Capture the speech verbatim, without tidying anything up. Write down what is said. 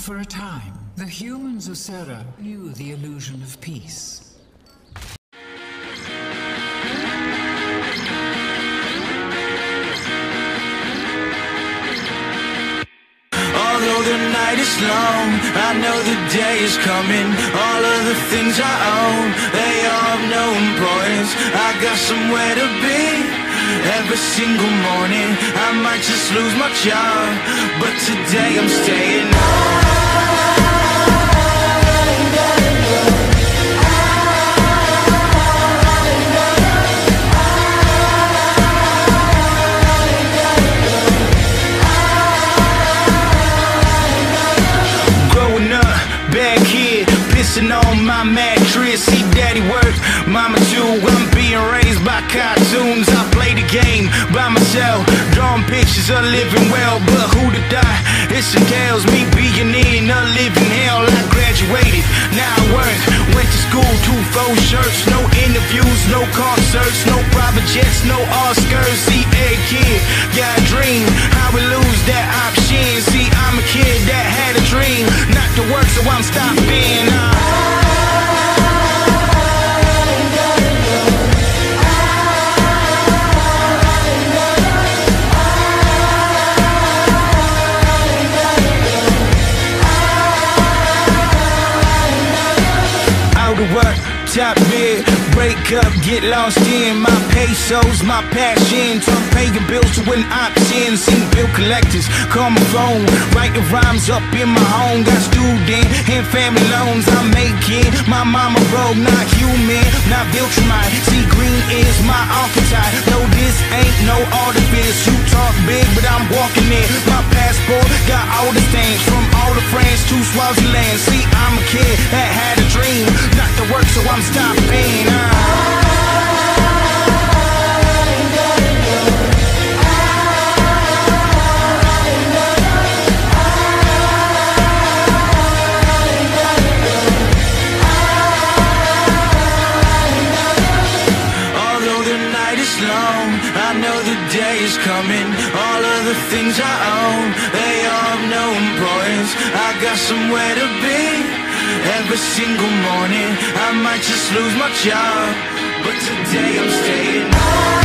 For a time, the humans of Sera knew the illusion of peace. Although the night is long, I know the day is coming. All of the things I own, they all have no importance. I got somewhere to be every single morning. I might just lose my job, but today I'm staying on. On my mattress, see daddy work, mama too. I'm being raised by cartoons. I play the game by myself, drawing pictures of living well. But who to die? It entails me being in a living hell. I graduated, now I work. Went to school, two full shirts, no interviews, no concerts, no private jets, no Oscars. See, every kid got a dream. How we lose that option? See, I'm a kid that had a dream, not to work, so I'm stopping. Uh, Work, top bid, break up, get lost in my pesos, my passion. Turn paying bills to an option. Seen bill collectors, call my phone, write the rhymes up in my home. Got student and family loans I'm making. My mama broke, not human, not Viltramite. See, green is my archetype. No, this ain't no artifice. You talk big, but I'm walking in. My passport got all the things, from all the friends to Swaziland. See, I'm a kid that had a dream, not to work, so I'm stopping. Uh. I know the day is coming. All of the things I own, they all have no importance. I got somewhere to be every single morning. I might just lose my job, but today I'm staying on.